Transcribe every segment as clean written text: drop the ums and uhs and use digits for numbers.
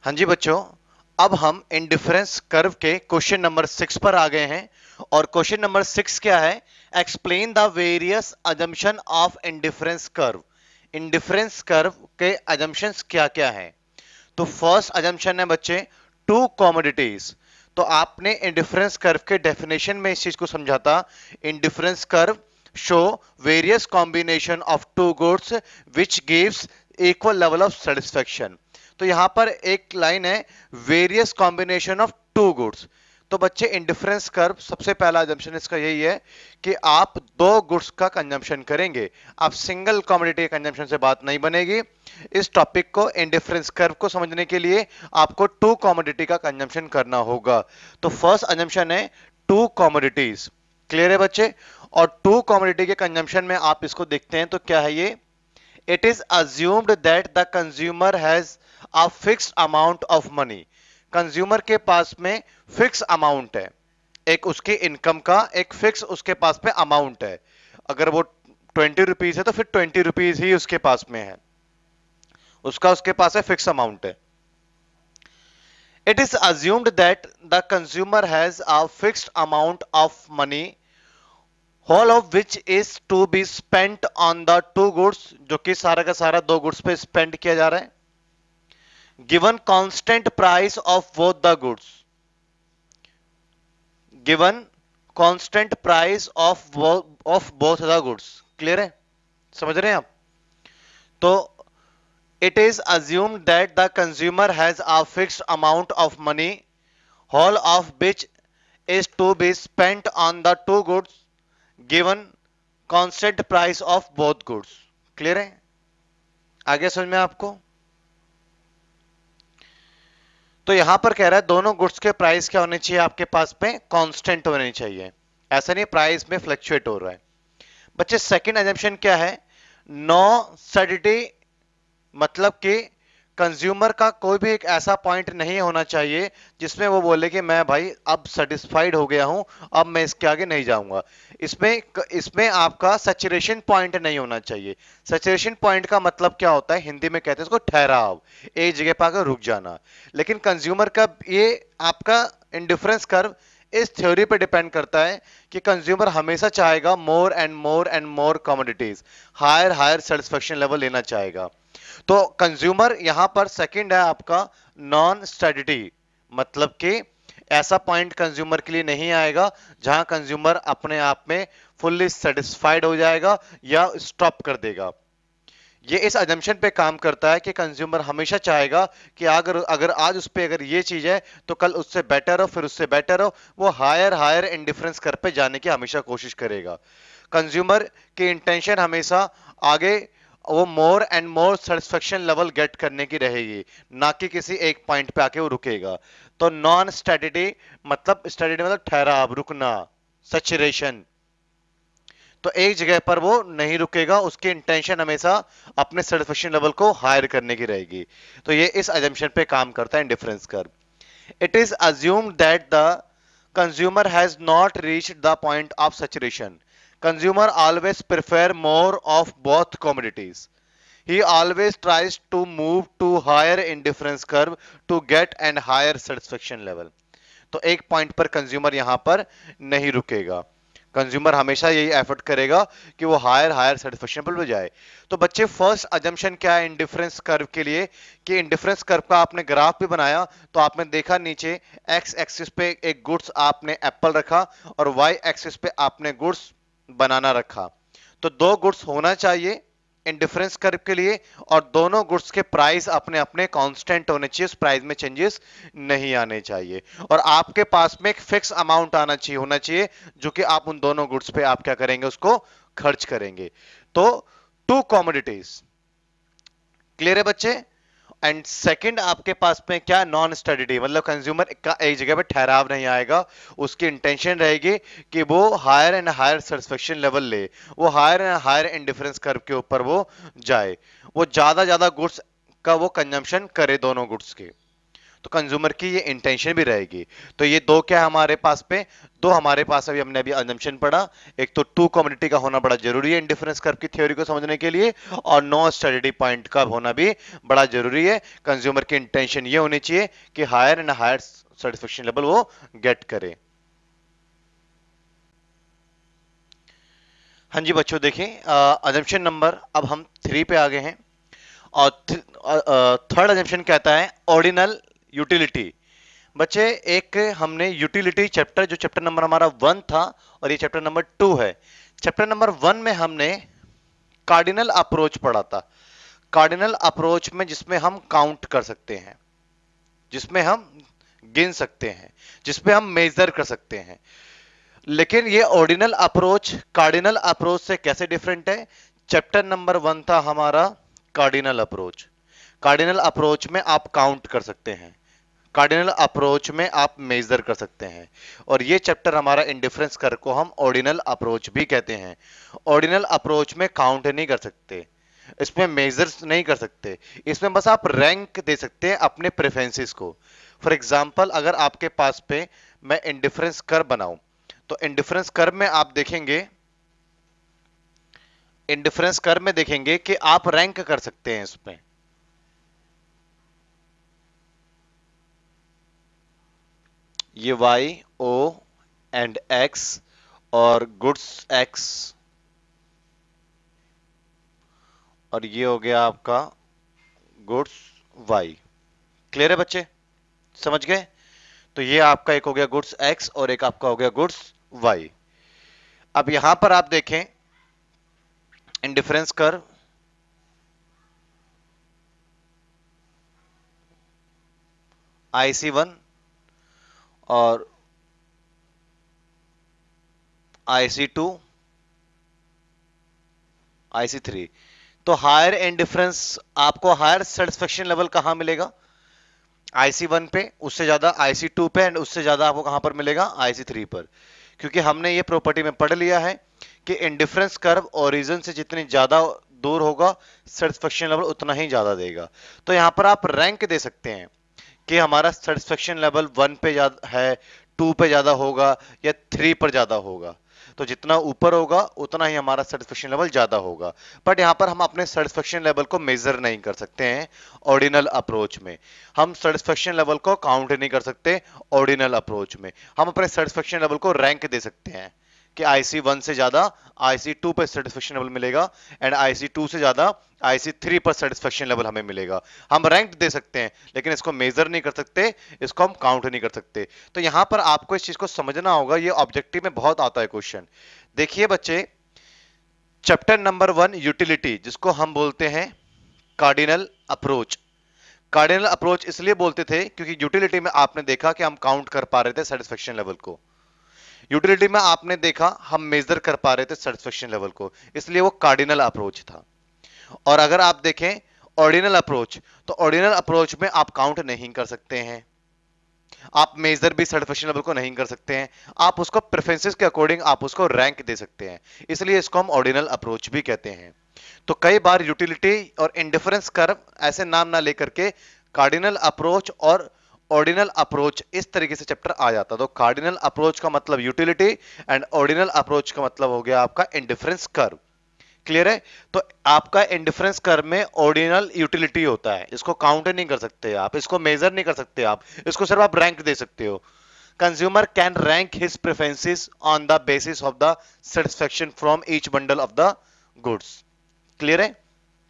हाँ जी बच्चों, अब हम इंडिफरेंस कर्व के क्वेश्चन नंबर 6 पर आ गए हैं। और क्वेश्चन नंबर 6 क्या है? Explain the various assumption of indifference curve. Indifference curve के अजम्पशंस क्या क्या हैं? तो फर्स्ट अजम्पशन है बच्चे, टू कमोडिटीज। तो आपने इंडिफरेंस कर्व के डेफिनेशन में इस चीज को समझा था। Indifference curve show various combination of two goods which gives equal level of satisfaction. तो यहां पर एक लाइन है, various combination of two goods. तो बच्चे इंडिफरेंस कर्व सबसे पहला अजम्पशन इसका यही है कि आप दो गुड्स का कंजम्पशन करेंगे, आप सिंगल कमोडिटी के कंजम्पशन से बात नहीं बनेगी। इस टॉपिक को इंडिफरेंस कर्व को समझने के लिए आपको टू कमोडिटी का कंजम्पशन करना होगा। तो फर्स्ट अजम्पशन है टू कमोडिटीज। क्लियर है बच्चे? और टू कमोडिटी के कंजम्पशन में आप इसको देखते हैं तो क्या है ये? It is assumed that the consumer has a fixed amount of money. Consumer के पास में फिक्स अमाउंट है, एक उसकी इनकम का एक फिक्स उसके पास में अमाउंट है। अगर वो 20 रुपीज है तो फिर 20 रुपीज ही उसके पास में है, उसके पास है फिक्स अमाउंट है। It is assumed that the consumer has a fixed amount of money whole of which is to be spent on the two goods, जो कि सारा का सारा दो गुड्स पे स्पेंड किया जा रहा है। Given constant price of both the goods, given constant price of both the goods. Clear है? समझ रहे हैं आप? तो it is assumed that the consumer has a fixed amount of money whole of which is to be spent on the two goods given constant price of both goods। Clear है? आगे समझ में आपको? तो यहां पर कह रहा है दोनों गुड्स के प्राइस क्या होने चाहिए आपके पास में? कांस्टेंट होने चाहिए, ऐसा नहीं प्राइस में फ्लक्चुएट हो रहा है। बच्चे सेकंड एजम्पशन क्या है? नो सैटिटी, मतलब कि कंज्यूमर का कोई भी एक ऐसा पॉइंट नहीं होना चाहिए जिसमें वो बोले कि मैं भाई अब सेटिस्फाइड हो गया हूं, अब मैं इसके आगे नहीं जाऊंगा। इसमें इसमें आपका सैचुरेशन पॉइंट नहीं होना चाहिए। सैचुरेशन पॉइंट का मतलब क्या होता है? हिंदी में कहते हैं इसको ठहराव, एक जगह पर आकर रुक जाना। लेकिन कंज्यूमर का ये आपका इंडिफरेंस कर्व इस थ्योरी पे डिपेंड करता है कि कंज्यूमर हमेशा चाहेगा more and more and more commodities, higher higher satisfaction level लेना चाहेगा। तो कंज्यूमर यहां पर सेकंड है आपका नॉन स्टेडिटी, मतलब कि ऐसा पॉइंट कंज्यूमर के लिए नहीं आएगा जहां कंज्यूमर अपने आप में फुल्ली सेटिस्फाइड हो जाएगा या स्टॉप कर देगा। ये इस अजम्पशन पे काम करता है कि कंज्यूमर हमेशा चाहेगा कि अगर अगर आज उस पे अगर ये चीज है तो कल उससे बेटर हो, फिर उससे बेटर हो, वो हायर हायर इंडिफरेंस कर पे जाने की हमेशा कोशिश करेगा। कंज्यूमर की इंटेंशन हमेशा आगे वो more and more satisfaction level get करने की रहेगी, ना कि किसी एक पॉइंट पे आके वो रुकेगा। तो नॉन स्टेडिटी मतलब ठहराव, रुकना, सैचुरेशन। तो एक जगह पर वो नहीं रुकेगा, उसकी इंटेंशन हमेशा अपने सेटिस्फेक्शन लेवल को हायर करने की रहेगी। तो ये इस अजम्पशन पे काम करता है indifference curve. It is assumed that the consumer has not reached the point of saturation. Consumer always prefer more of both commodities. He always tries to move to higher indifference curve to get and higher satisfaction level। तो एक point पर consumer यहां पर नहीं रुकेगा, consumer हमेशा यही effort करेगा कि वो हायर हायर सेटिस्फेक्शन पर जाए। तो बच्चे फर्स्ट अजम्पशन क्या है इंडिफरेंस कर्व के लिए? कि इंडिफरेंस कर्व का आपने ग्राफ भी बनाया तो आपने देखा नीचे एक्स एक्सिस पे एक गुड्स आपने एप्पल रखा और वाई एक्सिस पे आपने गुड्स बनाना रखा। तो दो गुड्स होना चाहिए इंडिफरेंस कर्व के लिए और दोनों गुड्स के प्राइस अपने अपने कांस्टेंट होने चाहिए, उस प्राइस में चेंजेस नहीं आने चाहिए। और आपके पास में एक फिक्स अमाउंट आना चाहिए, होना चाहिए, जो कि आप उन दोनों गुड्स पे आप क्या करेंगे? उसको खर्च करेंगे। तो टू कमोडिटीज। क्लियर है बच्चे? एंड सेकंड आपके पास में क्या? नॉन स्टेडिटी, मतलब कंज्यूमर का एक जगह पे ठहराव नहीं आएगा, उसकी इंटेंशन रहेगी कि वो higher and higher satisfaction level ले, वो higher and higher indifference curve के ऊपर वो जाए, वो ज्यादा ज्यादा गुड्स का वो कंजम्पशन करे दोनों गुड्स के। तो कंज्यूमर की ये इंटेंशन भी रहेगी। तो ये दो क्या है हमारे पास पे, दो हमारे पास अभी हमने अभी अजम्पशन पढ़ा। एक तो टू कम्युनिटी का होना बड़ा जरूरी है इंडिफरेंस कर्व की थ्योरी को समझने के लिए, और नो स्टडी पॉइंट का होना भी बड़ा जरूरी है। कंज्यूमर की इंटेंशन ये होनी चाहिए कि higher and higher satisfaction level वो गेट करे। हाँ जी बच्चों देखें, अजम्पशन नंबर अब हम 3 पे आ गए हैं, और थर्ड अजम्पशन कहता है ऑर्डिनल यूटिलिटी। बच्चे एक हमने यूटिलिटी चैप्टर, जो चैप्टर नंबर हमारा 1 था और ये चैप्टर नंबर 2 है। चैप्टर नंबर 1 में हमने कार्डिनल अप्रोच पढ़ा था। कार्डिनल अप्रोच में जिसमें हम काउंट कर सकते हैं, जिसमें हम गिन सकते हैं, जिसमें हम मेजर कर सकते हैं। लेकिन ये ऑर्डिनल अप्रोच कार्डिनल अप्रोच से कैसे डिफरेंट है? चैप्टर नंबर 1 था हमारा कार्डिनल अप्रोच। कार्डिनल अप्रोच में आप काउंट कर सकते हैं, कार्डिनल अप्रोच में आप मेजर कर सकते हैं, और ये चैप्टर हमारा इंडिफरेंस कर्व को हम ऑर्डिनल अप्रोच भी कहते हैं। ऑर्डिनल अप्रोच में काउंट नहीं कर सकते, इसमें मेजर्स नहीं कर सकते, इसमें बस आप रैंक दे सकते हैं अपने प्रेफरेंसेस को। फॉर एग्जांपल अगर आपके पास पे मैं इंडिफरेंस कर्व बनाऊं, तो इंडिफरेंस कर्व में आप देखेंगे, इंडिफरेंस कर्व में देखेंगे कि आप रैंक कर सकते हैं इसमें। ये y, o एंड x और गुड्स x, और ये हो गया आपका गुड्स y। क्लियर है बच्चे, समझ गए? तो ये आपका एक हो गया गुड्स x और एक आपका हो गया गुड्स y। अब यहां पर आप देखें इंडिफरेंस कर्व, IC1 और IC2, IC3। तो हायर इंडिफरेंस आपको हायर सेटिस्फेक्शन लेवल कहां मिलेगा? IC1 पे, उससे ज्यादा IC2 पे, एंड उससे ज्यादा आपको कहां पर मिलेगा? IC3 पर। क्योंकि हमने ये प्रॉपर्टी में पढ़ लिया है कि इंडिफरेंस कर्व ओरिजिन से जितनी ज्यादा दूर होगा सेटिस्फेक्शन लेवल उतना ही ज्यादा देगा। तो यहां पर आप रैंक दे सकते हैं कि हमारा सेटिस्फेक्शन लेवल 1 पे ज्यादा है, 2 पे ज्यादा होगा, या 3 पर ज्यादा होगा। तो जितना ऊपर होगा उतना ही हमारा सेटिस्फेक्शन लेवल ज्यादा होगा। बट यहां पर हम अपने सेटिस्फेक्शन लेवल को मेजर नहीं कर सकते हैं ऑर्डिनल अप्रोच में। हम सेटिस्फेक्शन लेवल को काउंट नहीं कर सकते ऑर्डिनल अप्रोच में। हम अपने सेटिस्फेक्शन लेवल को रैंक दे सकते हैं कि IC1 से ज्यादा IC2 पर सेटिस्फेक्शन लेवल मिलेगा, एंड IC2 से ज्यादा IC3 पर सेटिस्फेक्शन लेवल हमें मिलेगा। हम रैंक दे सकते हैं लेकिन इसको मेजर नहीं कर सकते, इसको हम काउंट नहीं कर सकते। तो यहां पर आपको इस चीज को समझना होगा, ये ऑब्जेक्टिव में बहुत आता है क्वेश्चन। देखिए बच्चे, चैप्टर नंबर 1 यूटिलिटी, जिसको हम बोलते हैं कार्डिनल अप्रोच। कार्डिनल अप्रोच इसलिए बोलते थे क्योंकि यूटिलिटी में आपने देखा कि हम काउंट कर पा रहे थे सेटिस्फेक्शन लेवल को, यूटिलिटी में आपने देखा हम मेजर कर पा रहे थे सेटिस्फेक्शन लेवल को, इसलिए वो कार्डिनल अप्रोच था। और अगर आप देखें ऑर्डिनल अप्रोच, तो ऑर्डिनल अप्रोच में आप काउंट नहीं कर सकते हैं, आप मेजर भी सेटिस्फेक्शन लेवल को नहीं कर सकते हैं, आप उसको प्रेफरेंसेस के अकॉर्डिंग आप उसको रैंक दे सकते हैं, इसलिए इसको हम ऑर्डिनल अप्रोच भी कहते हैं। तो कई बार यूटिलिटी और इंडिफरेंस कर्व ऐसे नाम ना लेकर के कार्डिनल अप्रोच और ऑर्डिनल अप्रोच इस तरीके से चैप्टर आ जाता। तो कार्डिनल अप्रोच का मतलब यूटिलिटी, एंड ऑर्डिनल अप्रोच का मतलब हो गया आपका इंडिफरेंस कर्व। क्लियर है? तो आपका इंडिफरेंस कर्व में ऑर्डिनल यूटिलिटी होता है, इसको काउंट नहीं कर सकते आप, इसको मेजर नहीं कर सकते आप, इसको सिर्फ आप रैंक दे सकते हो। Consumer can rank his preferences on the basis of the satisfaction from each bundle of the goods. Clear है?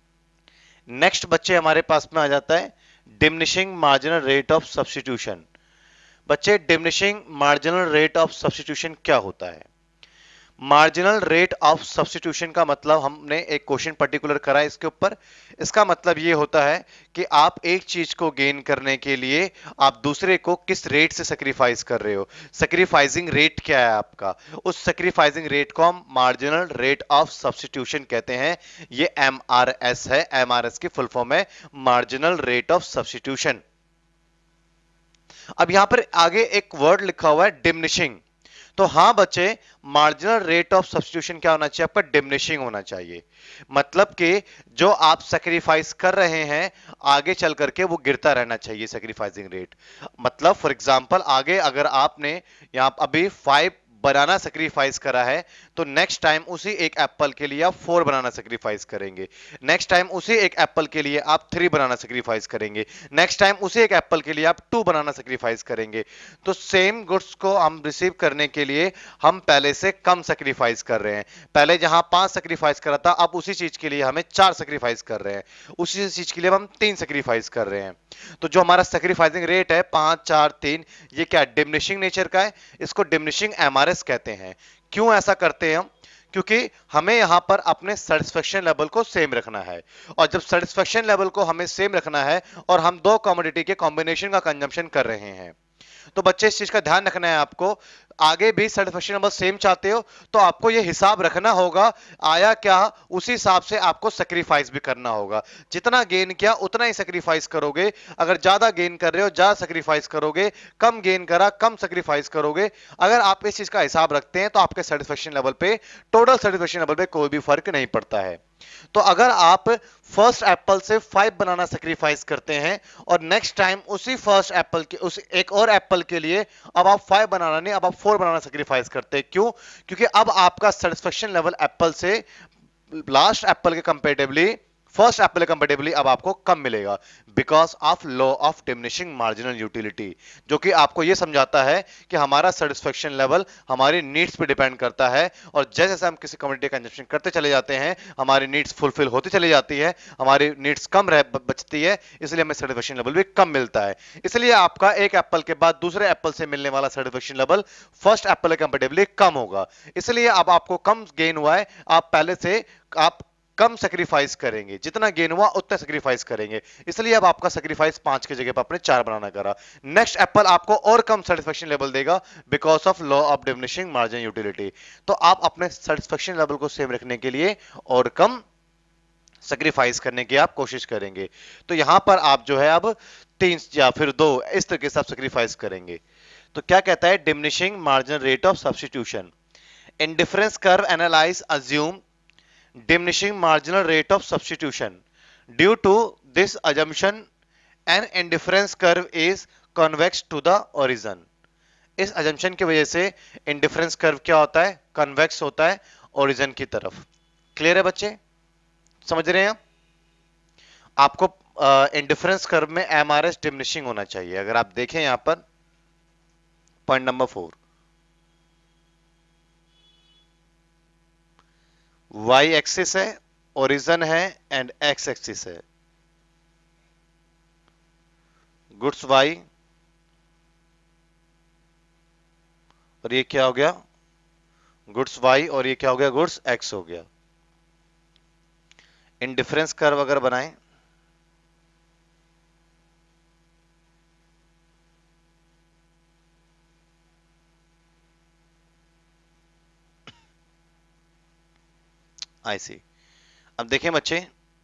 नेक्स्ट बच्चे हमारे पास में आ जाता है diminishing marginal rate of substitution. बच्चे diminishing marginal rate of substitution क्या होता है? मार्जिनल रेट ऑफ सब्स्टिट्यूशन का मतलब हमने एक क्वेश्चन पर्टिकुलर करा है इसके ऊपर। इसका मतलब ये होता है कि आप एक चीज को गेन करने के लिए आप दूसरे को किस रेट से सेक्रीफाइस कर रहे हो, सेक्रीफाइसिंग रेट क्या है आपका, उस सेक्रीफाइसिंग रेट को हम मार्जिनल रेट ऑफ सब्स्टिट्यूशन कहते हैं। ये MRS है, MRS की फुल फॉर्म है मार्जिनल रेट ऑफ सब्स्टिट्यूशन। अब यहां पर आगे एक वर्ड लिखा हुआ है डिमिनिशिंग, तो हाँ बच्चे, मार्जिनल रेट ऑफ सब्स्टिट्यूशन क्या होना चाहिए आपका? डिमिनिशिंग होना चाहिए। मतलब कि जो आप सेक्रीफाइस कर रहे हैं आगे चल करके वो गिरता रहना चाहिए सेक्रीफाइसिंग रेट। मतलब फॉर एग्जांपल आगे अगर आपने यहां अभी 5 बनाना सेक्रीफाइस करा है तो नेक्स्ट टाइम उसी एक एप्पल के लिए आप 4 बनाना सेक्रीफाइस करेंगे, नेक्स्ट टाइम उसी एक एप्पल के लिए आप 3 बनाना सेक्रीफाइस करेंगे, नेक्स्ट टाइम उसी एक एप्पल के लिए आप 2 बनाना सेक्रीफाइस करेंगे। तो सेम गुड्स को हम रिसीव करने के लिए हम पहले से कम सेक्रीफाइस कर रहे हैं। पहले जहां 5 सेक्रीफाइस करा था अब उसी चीज के लिए हमें 4 सेक्रीफाइस कर रहे हैं, उसी चीज के लिए हम 3 सेक्रीफाइस कर रहे हैं। तो जो हमारा सेक्रीफाइसिंग रेट है 5 4 3, ये क्या डिमिनिशिंग नेचर का है, इसको डिमिनिशिंग एमआरएस कहते हैं। क्यों ऐसा करते हैं हम? क्योंकि हमें यहां पर अपने सेटिस्फेक्शन लेवल को सेम रखना है, और जब सेटिस्फेक्शन लेवल को हमें सेम रखना है और हम दो कमोडिटी के कॉम्बिनेशन का कंजम्पशन कर रहे हैं, तो बच्चे इस चीज का ध्यान रखना है आपको। आगे भी सेटिस्फेक्शन लेवल सेम चाहते हो तो आपको ये हिसाब रखना होगा आया क्या, उसी हिसाब से आपको सेक्रीफाइस भी करना होगा। जितना गेन किया उतना ही सेक्रीफाइस करोगे, अगर ज्यादा गेन कर रहे हो ज्यादा सेक्रीफाइस करोगे, कम गेन करा कम सेक्रीफाइस करोगे। अगर आप इस चीज का हिसाब रखते हैं तो आपके सेटिस्फेक्शन लेवल पे, टोटल सेटिस्फेक्शन लेवल पे कोई भी फर्क नहीं पड़ता है। तो अगर आप फर्स्ट एप्पल से 5 बनाना सेक्रीफाइस करते हैं और नेक्स्ट टाइम उसी फर्स्ट एप्पल के उस एक और एप्पल के लिए अब आप 5 बनाना नहीं अब आप 4 बनाना सेक्रीफाइस करते हैं। क्यों? क्योंकि अब आपका सेटिस्फेक्शन लेवल एप्पल से लास्ट एप्पल के कंपेरेटिवली, फर्स्ट एप्पल कंपेरेटिवली अब आपको कम मिलेगा, because of law of diminishing marginal utility, जो कि आपको यह समझाता है कि हमारा सेटिस्फेक्शन लेवल हमारी नीड्स पे डिपेंड करता है, और जैसे जैसे हम किसी कम्युनिटी का कंजम्पशन करते चले जाते हैं हमारी नीड्स फुलफिल होती चली जाती है, हमारी नीड्स कम बचती है, इसलिए हमें सेटिस्फेक्शन लेवल भी कम मिलता है। इसलिए आपका एक एप्पल के बाद दूसरे एप्पल से मिलने वाला सेटिस्फेक्शन लेवल फर्स्ट एप्पल के कंपेरेटिवली कम होगा। इसलिए अब आपको कम गेन हुआ है, आप पहले से आप कम सेक्रीफाइस करेंगे, जितना गेन हुआ उतना सेक्रीफाइस करेंगे, इसलिए अब आपका सेक्रीफाइस 5 की जगह पर आपने 4 बनाना करा। नेक्स्ट एप्पल आपको और कम सेटिस्फेक्शन लेवल देगा because of law of diminishing margin utility. तो आप अपने सेटिस्फेक्शन लेवल को सेम रखने के लिए और कम सेक्रीफाइस करने की आप कोशिश करेंगे। तो यहां पर आप जो है अब 3 या फिर 2 इस तरीके से आप सेक्रीफाइस करेंगे। तो क्या कहता है? Diminishing margin rate of substitution indifference curve analyse assume diminishing marginal rate of substitution. Due to this assumption, an indifference curve is convex to the origin. इस assumption की वजह से indifference curve क्या होता है? convex होता है origin की तरफ। क्लियर है बच्चे? समझ रहे हैं? आपको indifference curve में MRS diminishing होना चाहिए। अगर आप देखें यहां पर पॉइंट नंबर 4, y एक्सिस है, ओरिजिन है एंड x एक्सिस है। गुड्स y और ये क्या हो गया? गुड्स y, और ये क्या हो गया? गुड्स x हो गया। इंडिफरेंस कर्व अगर बनाएं आई सी। अब देखें बच्चे,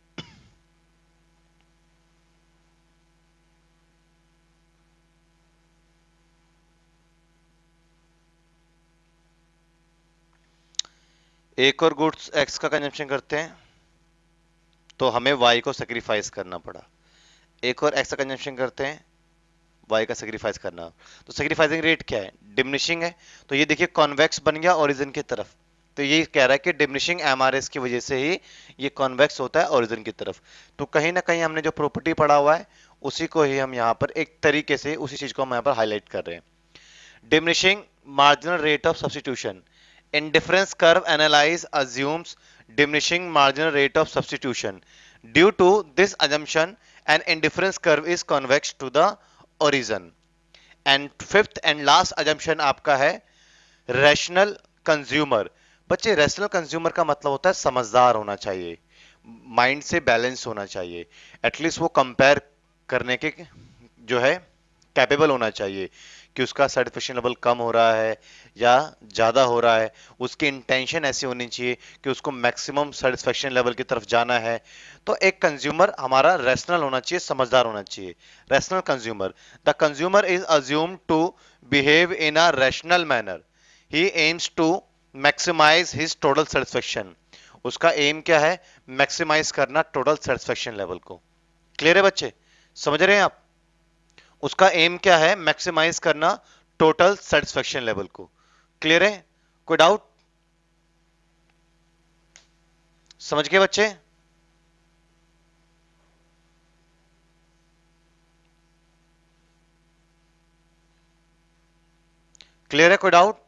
एक और गुड्स एक्स का कंजम्पशन करते हैं तो हमें वाई को सेक्रीफाइस करना पड़ा, एक और एक्स का कंजम्पशन करते हैं वाई का सेक्रीफाइस करना। तो सेक्रीफाइसिंग रेट क्या है? डिमिनिशिंग है। तो ये देखिए कॉन्वेक्स बन गया ओरिजिन की तरफ, तो ये कह रहा है कि डिमिनिशिंग एमआरएस की वजह से ही ये कॉन्वेक्स होता है ओरिजिन की तरफ। तो कहीं ना कहीं हमने जो प्रॉपर्टी पढ़ा हुआ है उसी को ही हम यहाँ पर एक तरीके से उसी चीज को हम यहाँ पर हाईलाइट कर रहे हैं। Diminishing marginal rate of substitution indifference curve analyse assumes diminishing marginal rate of substitution. Due to this assumption an indifference curve is convex to the origin। And fifth and last assumption आपका है rational consumer. बच्चे rational consumer का मतलब होता है समझदार होना चाहिए, माइंड से बैलेंस होना चाहिए, एटलीस्ट वो कंपेयर करने के जो है कैपेबल होना चाहिए कि उसका सेटिस्फेक्शन लेवल कम हो रहा है या ज्यादा हो रहा है। उसकी इंटेंशन ऐसी होनी चाहिए कि उसको मैक्सिमम सेटिस्फेक्शन लेवल की तरफ जाना है। तो एक कंज्यूमर हमारा रैशनल होना चाहिए, समझदार होना चाहिए। Rational consumer, the consumer is assumed to behave in a rational manner. He aims to maximise his total satisfaction. उसका एम क्या है? मैक्सिमाइज करना टोटल सेटिस्फेक्शन लेवल को। क्लियर है बच्चे? समझ रहे हैं आप? उसका एम क्या है? मैक्सिमाइज करना टोटल सेटिस्फेक्शन लेवल को। क्लियर है? कोई डाउट? समझ गए बच्चे? क्लियर है? कोई डाउट?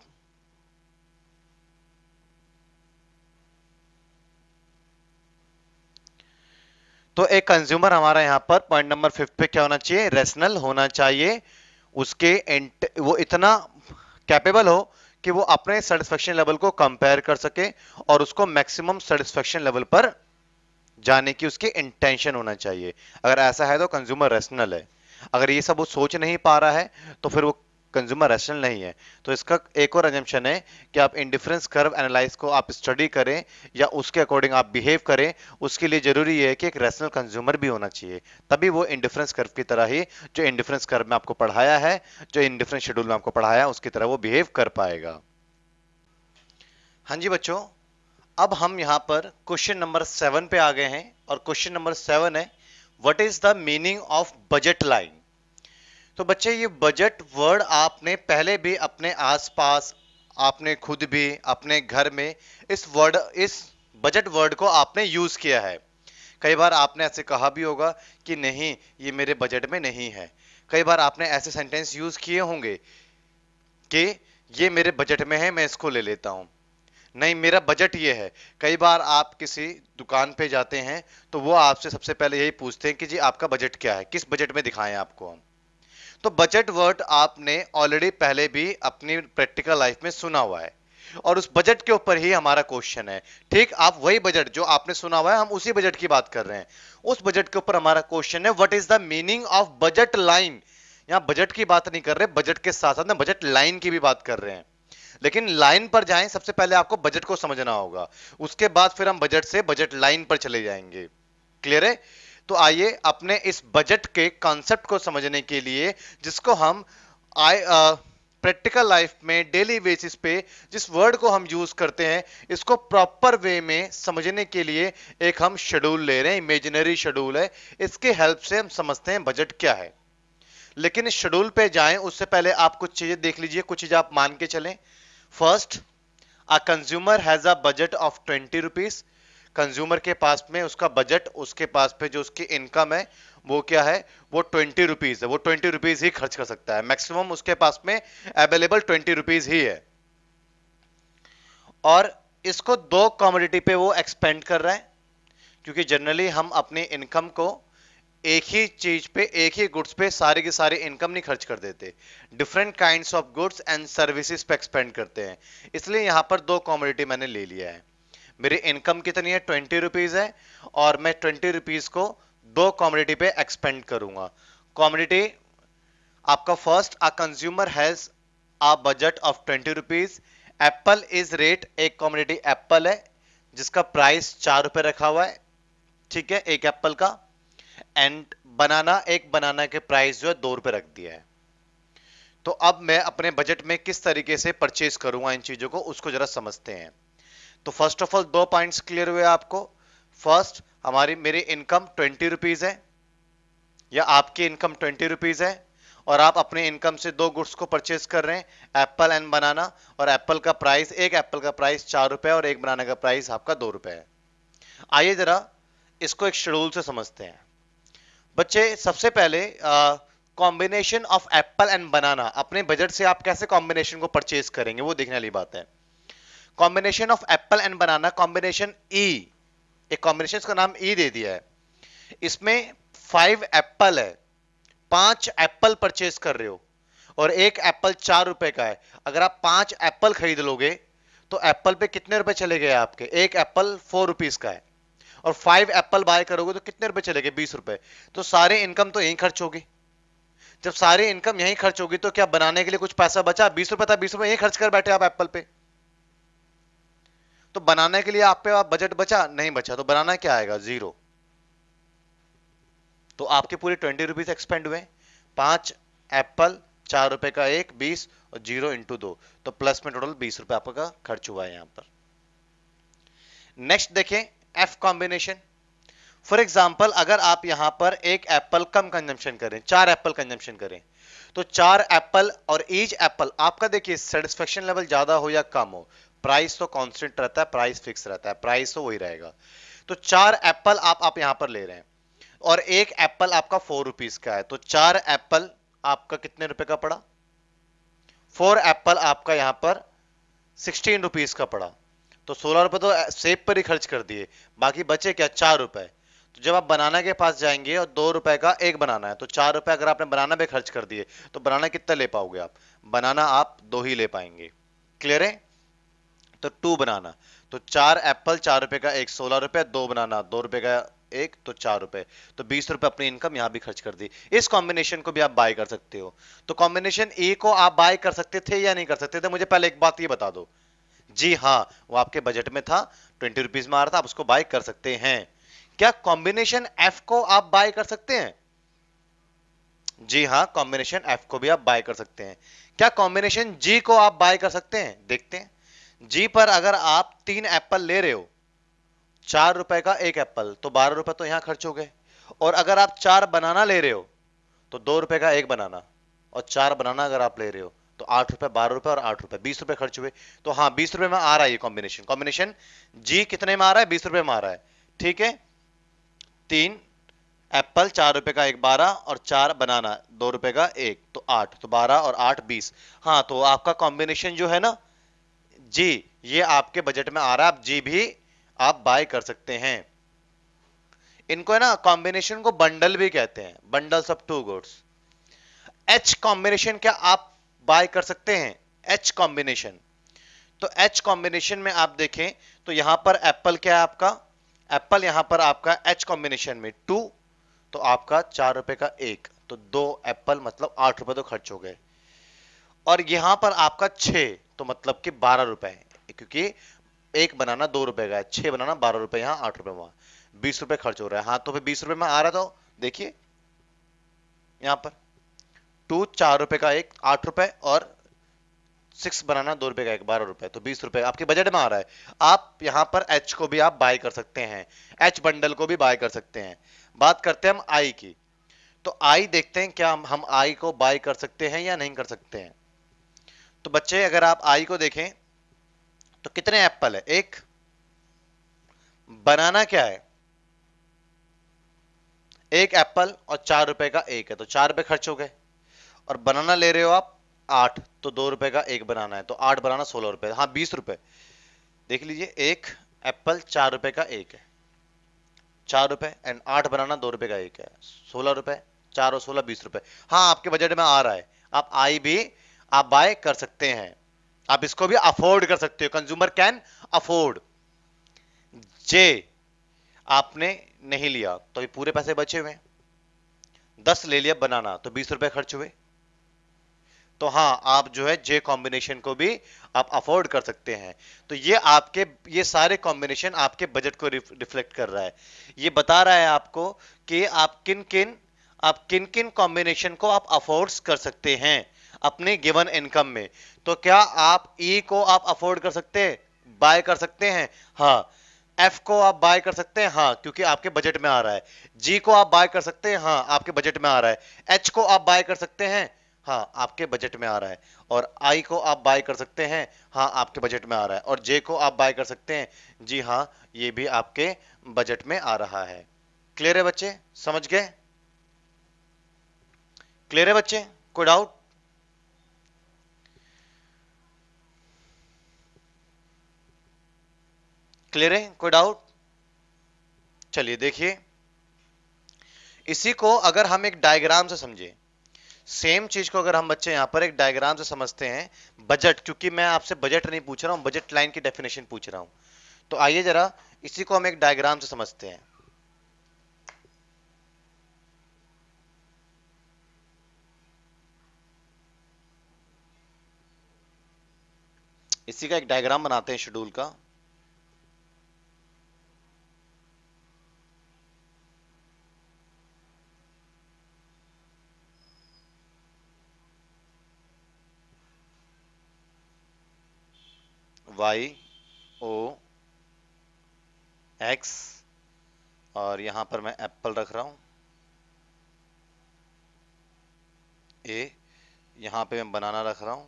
तो एक कंज्यूमर हमारा यहां पर पॉइंट नंबर 5 पे क्या होना चाहिए? रेशनल होना चाहिए। उसके वो इतना कैपेबल हो कि वो अपने सेटिस्फेक्शन लेवल को कंपेयर कर सके और उसको मैक्सिमम सेटिस्फेक्शन लेवल पर जाने की उसकी इंटेंशन होना चाहिए। अगर ऐसा है तो कंज्यूमर रेशनल है। अगर ये सब वो सोच नहीं पा रहा है तो फिर वो कंज्यूमर रेशनल नहीं है। तो इसका एक और अजम्पशन है कि आप इंडिफरेंस कर्व एनालाइज को आप स्टडी करें या उसके अकॉर्डिंग आप बिहेव करें। उसके लिए जरूरी है कि एक रेशनल कंज्यूमर भी होना चाहिए, तभी वो इंडिफरेंस कर्व की तरह ही, जो इंडिफरेंस कर्व में आपको पढ़ाया है, जो इंडिफरेंस शेड्यूल में आपको पढ़ाया है, उसकी तरह वो बिहेव कर पाएगा। हाँ जी बच्चों, अब हम यहां पर क्वेश्चन नंबर 7 पे आ गए हैं और क्वेश्चन नंबर 7 है what is the meaning of budget line. तो बच्चे ये बजट वर्ड आपने पहले भी अपने आसपास, आपने खुद भी अपने घर में इस बजट वर्ड को आपने यूज किया है। कई बार आपने ऐसे कहा भी होगा कि नहीं ये मेरे बजट में नहीं है। कई बार आपने ऐसे सेंटेंस यूज किए होंगे कि ये मेरे बजट में है, मैं इसको ले लेता हूं, नहीं मेरा बजट ये है। कई बार आप किसी दुकान पे जाते हैं तो वो आपसे सबसे पहले यही पूछते हैं कि जी आपका बजट क्या है, किस बजट में दिखाएं आपको हम। तो बजट वर्ड आपने ऑलरेडी पहले भी अपनी प्रैक्टिकल लाइफ में सुना हुआ है और उस बजट के ऊपर ही हमारा क्वेश्चन है। ठीक, आप वही बजट जो आपने सुना हुआ है, हम उसी बजट की बात कर रहे हैं। उस बजट के ऊपर हमारा क्वेश्चन है what is the meaning of budget line. यहां बजट की बात नहीं कर रहे, बजट के साथ साथ में बजट लाइन की भी बात कर रहे हैं। लेकिन लाइन पर जाएं, सबसे पहले आपको बजट को समझना होगा, उसके बाद फिर हम बजट से बजट लाइन पर चले जाएंगे। क्लियर है? तो आइए अपने इस बजट के कॉन्सेप्ट को समझने के लिए, जिसको हम प्रैक्टिकल लाइफ में डेली बेसिस पे जिस वर्ड को हम यूज करते हैं, इसको प्रॉपर वे में समझने के लिए एक हम शेड्यूल ले रहे हैं, इमेजिनरी शेड्यूल है। इसके हेल्प से हम समझते हैं बजट क्या है। लेकिन इस शेड्यूल पे जाएं उससे पहले आप कुछ चीजें देख लीजिए, कुछ चीजें आप मान के चलें। First, a consumer has a budget of 20 rupees. Consumer के पास में उसका बजट, उसके पास पे जो उसकी इनकम है वो क्या है? वो 20 रुपीज है। वो 20 रुपीज ही खर्च कर सकता है, मैक्सिमम उसके पास में अवेलेबल 20 रुपीज ही है। और इसको दो कमोडिटी पे वो एक्सपेंड कर रहा है, क्योंकि जनरली हम अपनी इनकम को एक ही चीज पे, एक ही गुड्स पे सारी की सारी इनकम नहीं खर्च कर देते, different kinds of goods and services पे एक्सपेंड करते हैं। इसलिए यहां पर दो कमोडिटी मैंने ले लिया है। मेरी इनकम कितनी है? 20 रुपीज है और मैं 20 रुपीज को दो कमोडिटी पे एक्सपेंड करूंगा। कमोडिटी आपका first, a consumer has a budget of 20 rupees. Apple is rate, एक कमोडिटी एप्पल है जिसका प्राइस 4 रुपए रखा हुआ है। ठीक है, एक एप्पल का। एंड बनाना, एक बनाना के प्राइस जो है 2 रुपए रख दिया है। तो अब मैं अपने बजट में किस तरीके से परचेज करूंगा इन चीजों को, उसको जरा समझते हैं। तो फर्स्ट ऑफ ऑल दो पॉइंट्स क्लियर हुए आपको। फर्स्ट, मेरी इनकम 20 रुपीज है या आपकी इनकम 20 रुपीज है और आप अपने इनकम से दो गुड्स को परचेज कर रहे हैं, एप्पल एंड बनाना। और एप्पल का प्राइस, एक एप्पल का प्राइस 4 रुपए और एक बनाना का प्राइस आपका 2 रुपए है। आइए जरा इसको एक शेड्यूल से समझते हैं। बच्चे सबसे पहले combination of apple and banana, अपने बजट से आप कैसे कॉम्बिनेशन को परचेज करेंगे वो देखने वाली बात है। Combination of apple and banana, combination E, एक कॉम्बिनेशन का नाम ई दे दिया है। इसमें 5 एप्पल है, 5 एप्पल परचेज कर रहे हो और एक एप्पल 4 रुपए का है। अगर आप 5 एप्पल खरीद लोगे तो एप्पल पे कितने रुपए चले गए आपके? एक एप्पल 4 रुपीज का है और 5 एप्पल बाय करोगे तो कितने रुपए चले गए? 20 रुपए। तो सारे इनकम तो यहीं खर्च होगी। जब सारी इनकम यहीं खर्च होगी तो क्या बनाने के लिए कुछ पैसा बचा? 20 रुपए था, 20 रुपए यहीं खर्च कर बैठे आप एप्पल पे। तो बनाने के लिए आप पे बजट बचा? नहीं बचा। तो बनाना क्या आएगा? 0। तो आपके पूरे 20 रुपीज एक्सपेंड हुए। 5 एप्पल ₹4 का एक 20 और 0 × 2, तो प्लस में टोटल ₹20 आपका खर्च हुआ है यहां पर। नेक्स्ट देखें एफ कॉम्बिनेशन। फॉर एग्जाम्पल अगर आप यहां पर एक एप्पल कम कंजम्पशन करें, 4 एप्पल कंजम्पशन करें, तो 4 एप्पल और ईच एप्पल आपका देखिए सेटिस्फेक्शन लेवल ज्यादा हो या कम हो, प्राइस तो कांस्टेंट रहता है, प्राइस फिक्स रहता है, प्राइस तो वही रहेगा। तो 4 एप्पल आप यहां पर ले रहे हैं और एक एप्पल आपका ₹4 का है, तो 4 एप्पल आपका कितने रुपए का पड़ा? 4 एप्पल आपका यहां पर ₹16 का पड़ा, तो ₹16 तो सेब पर ही खर्च कर दिए, बाकी बचे क्या? ₹4। तो जब आप बनाना के पास जाएंगे और ₹2 का एक बनाना है, तो ₹4 अगर आपने बनाना पे खर्च कर दिए, तो बनाना कितना ले पाओगे आप? बनाना आप 2 ही ले पाएंगे। क्लियर है? तो 2 बनाना, तो 4 एप्पल ₹4 का एक, ₹16, 2 बनाना ₹2 का एक, तो ₹4, तो ₹20 अपनी इनकम यहां भी खर्च कर दी। इस कॉम्बिनेशन को भी आप बाय कर सकते हो। तो कॉम्बिनेशन ए को आप बाय कर सकते थे या नहीं कर सकते थे? मुझे पहले एक बात ये बता दो। जी हाँ, वो आपके बजट में था, ₹20 में आ रहा था, आप उसको बाय कर सकते हैं। क्या कॉम्बिनेशन एफ को आप बाय कर सकते हैं? जी हाँ, कॉम्बिनेशन एफ को भी आप बाय कर सकते हैं। क्या कॉम्बिनेशन जी को आप बाय कर सकते हैं? देखते हैं। जी पर अगर आप 3 एप्पल ले रहे हो, ₹4 का एक एप्पल, तो ₹12 तो यहां खर्च हो गए। और अगर आप 4 बनाना ले रहे हो, तो ₹2 का एक बनाना, और 4 बनाना अगर आप ले रहे हो, तो ₹8, ₹12 और ₹8, ₹20 खर्च हुए। तो हाँ, ₹20 में आ रहा है ये कॉम्बिनेशन। कॉम्बिनेशन जी कितने में आ रहा है? ₹20 में आ रहा है। ठीक है, 3 एप्पल ₹4 का एक 12 और 4 बनाना ₹2 का एक, तो 8, तो 12 और 8 20। हाँ, तो आपका कॉम्बिनेशन जो है ना जी, ये आपके बजट में आ रहा है, आप जी भी आप बाय कर सकते हैं। इनको है ना कॉम्बिनेशन को बंडल भी कहते हैं, bundles of two goods. H combination क्या आप बाय कर सकते हैं? एच कॉम्बिनेशन, तो एच कॉम्बिनेशन में आप देखें तो यहां पर एप्पल क्या है आपका? एप्पल यहां पर आपका एच कॉम्बिनेशन में 2, तो आपका ₹4 का एक, तो 2 एप्पल मतलब ₹8 तो खर्च हो गए। और यहां पर आपका 6, तो मतलब कि ₹12, क्योंकि एक बनाना ₹2 का है, 6 बनाना ₹12, यहां ₹8 वहां ₹20 खर्च हो रहा है। हाँ, तो फिर ₹20 में आ रहा, तो देखिए यहां पर 2 ₹4 का एक ₹8 और 6 बनाना ₹2 का एक ₹12, तो ₹20 आपके बजट में आ रहा है। आप यहां पर एच को भी आप बाय कर सकते हैं, एच बंडल को भी बाय कर सकते हैं। बात करते हैं हम आई की, तो आई देखते हैं क्या हम आई को बाय कर सकते हैं या नहीं कर सकते हैं। तो बच्चे अगर आप आई को देखें तो कितने एप्पल है? एक। बनाना क्या है? एक एप्पल और ₹4 का एक है, तो ₹4 खर्च हो गए। और बनाना ले रहे हो आप 8, तो ₹2 का एक बनाना है, तो 8 बनाना ₹16, हाँ ₹20। देख लीजिए, एक एप्पल ₹4 का एक है, ₹4 एंड 8 बनाना ₹2 का एक है, ₹16, 4 और 16 ₹20। हाँ, आपके बजट में आ रहा है, आप आई भी आप बाय कर सकते हैं, आप इसको भी अफोर्ड कर सकते हो, कंज्यूमर कैन अफोर्ड। जे आपने नहीं लिया, तो ये पूरे पैसे बचे हुए, 10 ले लिया बनाना, तो ₹20 खर्च हुए। तो हाँ, आप जो है जे कॉम्बिनेशन को भी आप अफोर्ड कर सकते हैं। तो ये सारे कॉम्बिनेशन आपके बजट को रिफ्लेक्ट कर रहा है, ये बता रहा है आपको कि आप किन किन कॉम्बिनेशन को आप अफोर्ड कर सकते हैं अपने गिवन इनकम में। तो क्या आप ई को आप अफोर्ड कर सकते हैं, बाय कर सकते हैं? हाँ। एफ को आप बाय कर सकते हैं? हाँ, क्योंकि आपके बजट में आ रहा है। जी को आप बाय कर सकते हैं? हाँ, आपके बजट में आ रहा है। एच को आप बाय कर सकते हैं? हाँ, आपके बजट में आ रहा है। और आई को आप बाय कर सकते हैं? हाँ, आपके बजट में आ रहा है। और जे को आप बाय कर सकते हैं? जी हाँ, ये भी आपके बजट में आ रहा है। क्लियर है बच्चे? समझ गए? क्लियर है बच्चे? कोई डाउट? क्लियर है? कोई डाउट? चलिए देखिए, इसी को अगर हम एक डायग्राम से समझे, सेम चीज को अगर हम बच्चे यहां पर एक डायग्राम से समझते हैं, बजट, क्योंकि मैं आपसे बजट नहीं पूछ रहा हूं, बजट लाइन की डेफिनेशन पूछ रहा हूं, तो आइए जरा इसी को हम एक डायग्राम से समझते हैं। इसी का एक डायग्राम बनाते हैं शेड्यूल का। YOX, और यहां पर मैं एप्पल रख रहा हूं, A, यहां पे मैं बनाना रख रहा हूं,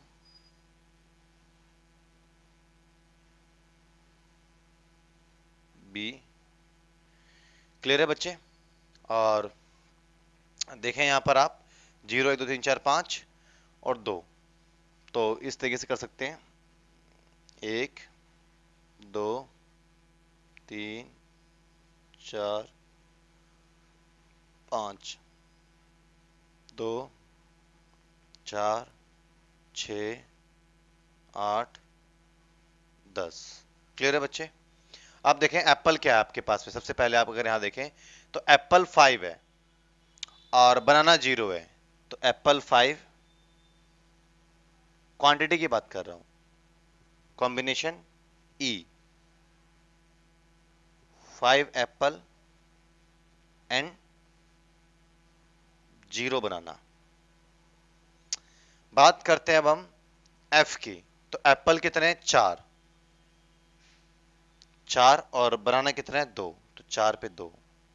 B। क्लियर है बच्चे? और देखें यहां पर आप 0 1 2 3 4 5 और 2, तो इस तरीके से कर सकते हैं, 1 2 3 4 5 2 4 6 8 10। क्लियर है बच्चे? अब देखें एप्पल क्या है आपके पास में। सबसे पहले आप अगर यहां देखें तो एप्पल 5 है और बनाना 0 है, तो एप्पल 5, क्वांटिटी की बात कर रहा हूं, combination E, 5 apple and 0 banana. बात करते हैं अब हम F की, तो एप्पल कितने हैं? 4 और बनाना कितने हैं? 2, तो 4 पे 2,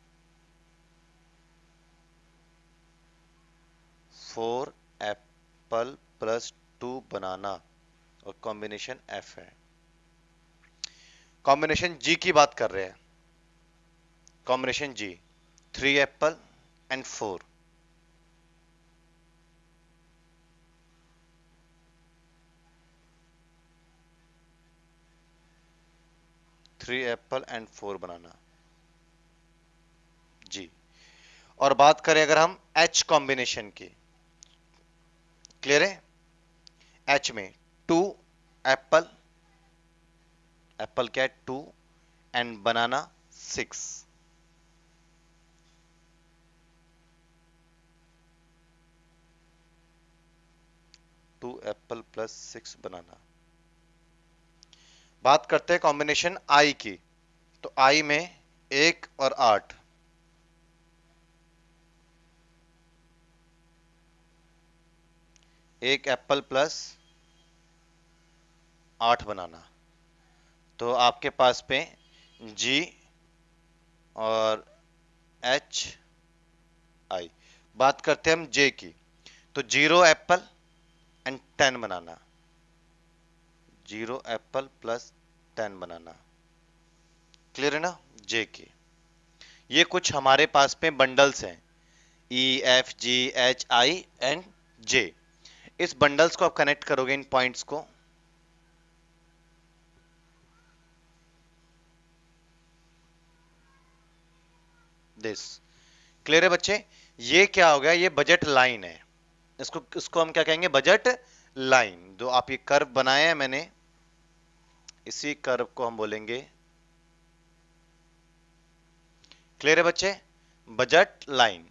4 एप्पल प्लस 2 बनाना, और कॉम्बिनेशन F है। कॉम्बिनेशन G की बात कर रहे हैं, combination G, 3 apple and 4, 3 apple and 4 banana, जी। और बात करें अगर हम H कॉम्बिनेशन की, क्लियर है? H में 2 एप्पल, एप्पल क्या है? 2 and banana 6, 2 apple plus 6 banana. बात करते हैं कॉम्बिनेशन I की, तो I में 1 और 8, 1 एप्पल प्लस 8 बनाना, तो आपके पास पे G और H I। बात करते हैं हम J की, तो 0 apple and 10 banana, 0 apple plus 10 banana. Clear है ना? J की ये कुछ हमारे पास पे बंडल्स हैं, E F G H I and J। इस बंडल्स को आप कनेक्ट करोगे, इन पॉइंट्स को, दिस। क्लियर है बच्चे? ये क्या हो गया? ये बजट लाइन है, इसको हम क्या कहेंगे? Budget line. जो आप ये कर्व बनाए हैं मैंने, इसी कर्व को हम बोलेंगे, क्लियर है बच्चे? Budget line.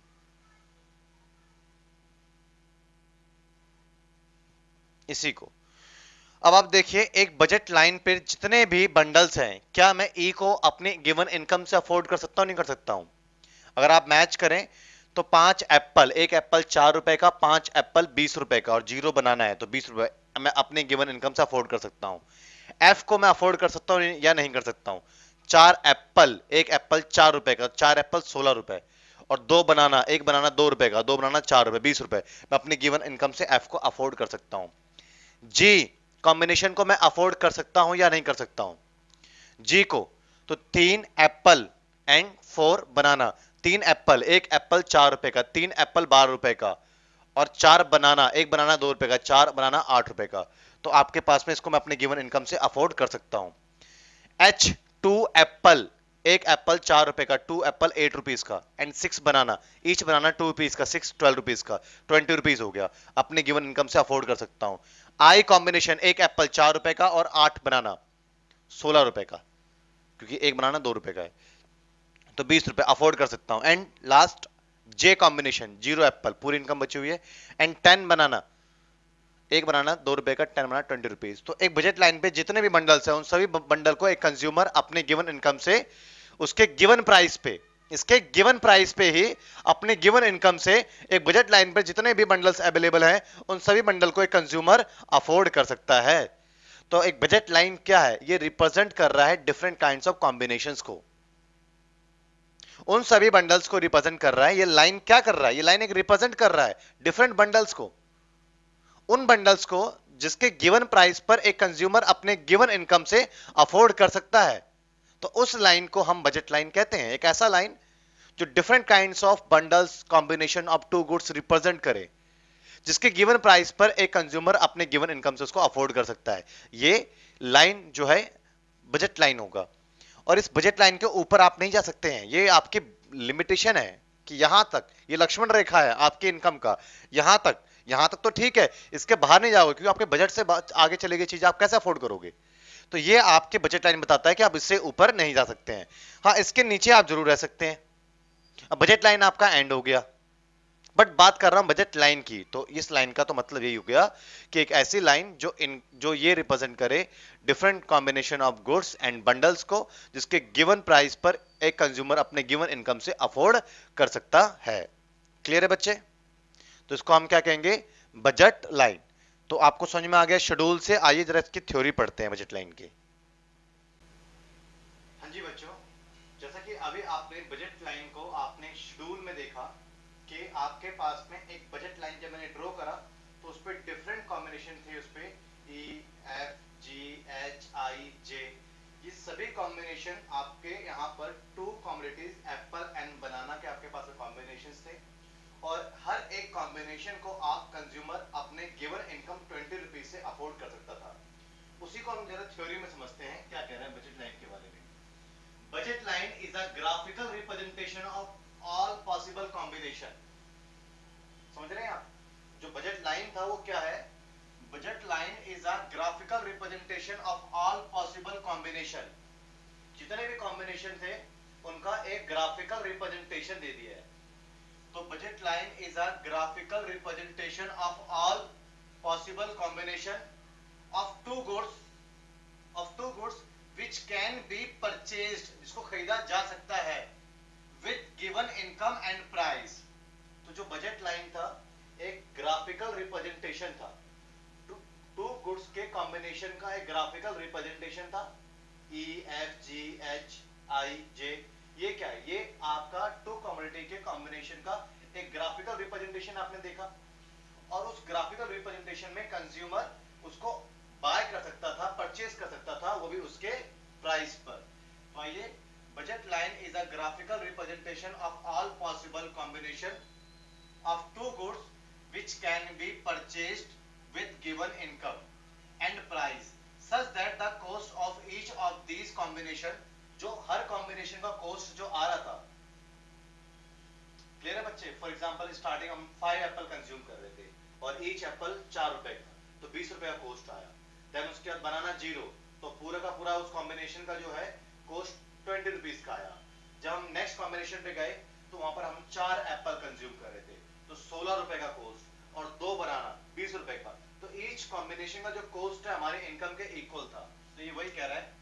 इसी को अब आप देखिए, एक बजट लाइन पे जितने भी बंडल्स हैं, क्या मैं ई को अपने गिवन इनकम से अफोर्ड कर सकता हूं? नहीं कर सकता हूं। अगर आप मैच करें तो 5 एप्पल, एक एप्पल 4 रुपए का, 5 एप्पल 20 रुपए का, और 0 बनाना है तो 20 रुपए मैं अपने गिवन इनकम से अफोर्ड कर सकता हूं। एफ को मैं अफोर्ड कर सकता हूं या नहीं कर सकता हूं? 4 एप्पल, एक एप्पल 4 रुपए का, 4 एप्पल 16 रुपए, और 2 बनाना, एक बनाना 2 रुपए का, 2 बनाना 4 रुपए, 20 रुपए। मैं अपनी गिवन इनकम से एफ को अफोर्ड कर सकता हूं। जी कॉम्बिनेशन को मैं अफोर्ड कर सकता हूं या नहीं कर सकता हूं? जी को, तो 3 एप्पल एंड 4 बनाना, 3 एप्पल, एक एप्पल 4 रुपए का, 3 एप्पल 12 रुपए का, और 4 बनाना, एक बनाना 2 रुपए का, 4 बनाना 8 रुपए का। तो आपके पास में इसको मैं अपने गिवन इनकम से अफोर्ड कर सकता हूं। H 2 एप्पल, एक एप्पल 4 रुपए का, 2 एप्पल 8 रुपीज का, and 6 banana, each banana 2 rupees का, 6 12 रुपीज का, 20 रुपीज हो गया। अपने गिवन इनकम से अफोर्ड कर सकता हूं। आई कॉम्बिनेशन, एक एप्पल 4 रुपए का और 8 बनाना 16 रुपए का, क्योंकि एक बनाना 2 रुपए का है, तो 20 रुपए अफोर्ड कर सकता हूं। And last J combination, 0 apple, पूरी इनकम बची हुई है, एंड 10 बनाना, एक बनाना 2 रुपए का, 10 बनाना 20 रुपीज। तो एक बजट लाइन पे जितने भी बंडल्स हैं, उन सभी बंडल को एक कंज्यूमर अपने गिवन इनकम से, उसके गिवन प्राइस पे, इसके गिवन प्राइस पे ही अपने गिवन इनकम से, एक बजट लाइन पे जितने भी बंडल्स अवेलेबल हैं, उन सभी बंडल को एक कंज्यूमर अफोर्ड कर सकता है। तो एक बजट लाइन क्या है? ये रिप्रेजेंट कर रहा है डिफरेंट काइंड्स ऑफ कॉम्बिनेशंस को, उन सभी बंडल्स को रिप्रेजेंट कर रहा है। ये लाइन क्या कर रहा है? ये लाइन एक रिप्रेजेंट कर रहा है डिफरेंट बंडल्स को, उन बंडल्स को जिसके गिवन प्राइस पर एक कंज्यूमर अपने गिवन इनकम से अफोर्ड कर सकता है। तो उस लाइन को हम बजट लाइन कहते हैं। एक ऐसा लाइन जो different kinds of bundles combination of two goods represent करे, जिसके गिवन प्राइस पर एक कंज्यूमर अपने गिवन इनकम से उसको अफोर्ड कर सकता है। ये लाइन जो है बजट लाइन होगा। और इस बजट लाइन के ऊपर आप नहीं जा सकते हैं, ये आपकी लिमिटेशन है कि यहां तक, ये लक्ष्मण रेखा है आपकी इनकम का, यहां तक तो ठीक है, इसके बाहर नहीं जाओगे क्योंकि आपके बजट से आगे चली गई चीज आप कैसे अफोर्ड करोगे। तो ये आपके बजट लाइन बताता है कि आप इससे ऊपर नहीं जा सकते हैं। हाँ, इसके नीचे आप जरूर रह सकते हैं। अब बजट लाइन आपका एंड हो गया, बट बात कर रहा हूं बजट लाइन की। तो इस लाइन का तो मतलब यही हो गया कि एक ऐसी लाइन जो ये रिप्रेजेंट करे different combination of goods and bundles को, जिसके गिवन प्राइस पर एक कंज्यूमर अपने गिवन इनकम से अफोर्ड कर सकता है। क्लियर है बच्चे? तो इसको हम क्या कहेंगे? Budget line. तो आपको समझ में आ गया शेड्यूल से। आइए जरा इसकी थ्योरी पढ़ते हैं बजट लाइन की। हाँ जी बच्चों, जैसा कि अभी आपने बजट लाइन को आपने शेड्यूल में देखा कि आपके पास में एक बजट लाइन जब मैंने ड्रॉ करा तो उस पर डिफरेंट कॉम्बिनेशन थे, उस पर E, F, G, H, I, J, ये सभी कॉम्बिनेशन आपके यहाँ पर two commodities apple and banana के आपके पास कॉम्बिनेशन थे। और हर एक कॉम्बिनेशन को आप कंज्यूमर अपने गिवन इनकम 20 रुपीज से अफोर्ड कर सकता था। उसी को हम जरा थ्योरी में समझते हैं क्या कह रहे हैं बजट लाइन के बारे में। Budget line is a graphical representation of all possible combination. समझ रहे हैं आप? जो बजट लाइन था वो क्या है? Budget line is a graphical representation of all possible combination. जितने भी कॉम्बिनेशन थे उनका एक ग्राफिकल रिप्रेजेंटेशन दे दिया है। तो budget line is a graphical representation of all possible combination of two goods which can be purchased, जिसको खरीदा जा सकता है, with given income and price। तो जो बजट लाइन था एक ग्राफिकल रिप्रेजेंटेशन था, टू गुड्स के कॉम्बिनेशन का एक ग्राफिकल रिप्रेजेंटेशन था। E, F, G, H, I, J, ये क्या है? ये आपका टू कमोडिटी के कॉम्बिनेशन का एक ग्राफिकल रिप्रेजेंटेशन आपने देखा। और उस ग्राफिकल रिप्रेजेंटेशन में कंज्यूमर उसको बाय कर सकता था, परचेज कर सकता था, वो भी उसके प्राइस पर। तो आइए, budget line is a graphical representation of all possible combination of two goods which can be purchased with given income and price such that the cost of each of these combination, जो हर combination का cost जो आ रहा था। Clear है बच्चे? For example starting हम 5 Apple consume कर रहे थे और ईच एप्पल 4 रुपए का, तो 20 रुपए का कॉस्ट आया। देन उसके बाद बनाना 0, तो पूरा का पूरा उस कॉम्बिनेशन का जो है कॉस्ट 20 रुपीज का आया। जब हम नेक्स्ट कॉम्बिनेशन पे गए तो वहां पर हम 4 एप्पल कंज्यूम कर रहे थे, तो 16 रुपए का कॉस्ट और 2 बनाना 20 रुपए का। तो ईच कॉम्बिनेशन का जो कॉस्ट है हमारे इनकम के इक्वल था। तो ये वही कह रहा है,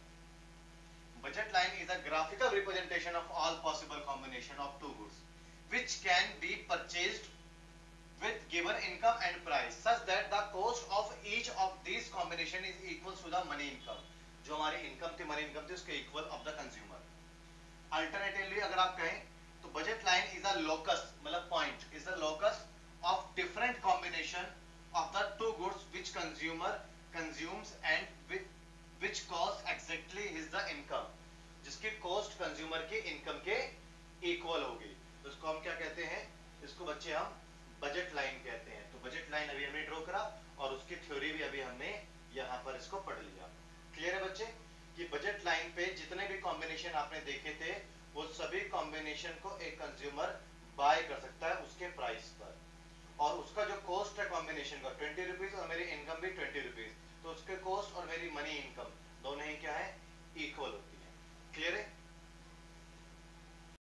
budget line is a graphical representation of all possible combination of two goods which can be purchased with given income and price such that the cost of each of these combination is equal to the money income। जो हमारी income थी, money income थी, उसके equal of the consumer. Alternatively अगर आप कहें तो budget line is a locus, मतलब point is the locus of different combination of the two goods which consumer consumes and which cost exactly is the income, जिसकी cost consumer के income के equal होगी। तो इसको हम क्या कहते हैं? इसको बच्चे हम बजट लाइन कहते हैं। तो बजट लाइन अभी हमने ड्रॉ करा और उसकी थ्योरी भी अभी हमने यहाँ पर इसको पढ़ लिया। क्लियर है बच्चे? कि बजट लाइन पे जितने भी कॉम्बिनेशन आपने देखे थे वो सभी कॉम्बिनेशन को एक कंज्यूमर बाय कर सकता है उसके प्राइस पर, और उसका जो कॉस्ट है कॉम्बिनेशन का 20 रुपीज और मेरी इनकम भी 20 रुपीज, तो उसके कॉस्ट और मेरी मनी इनकम दोनों ही क्या है? इक्वल होती है।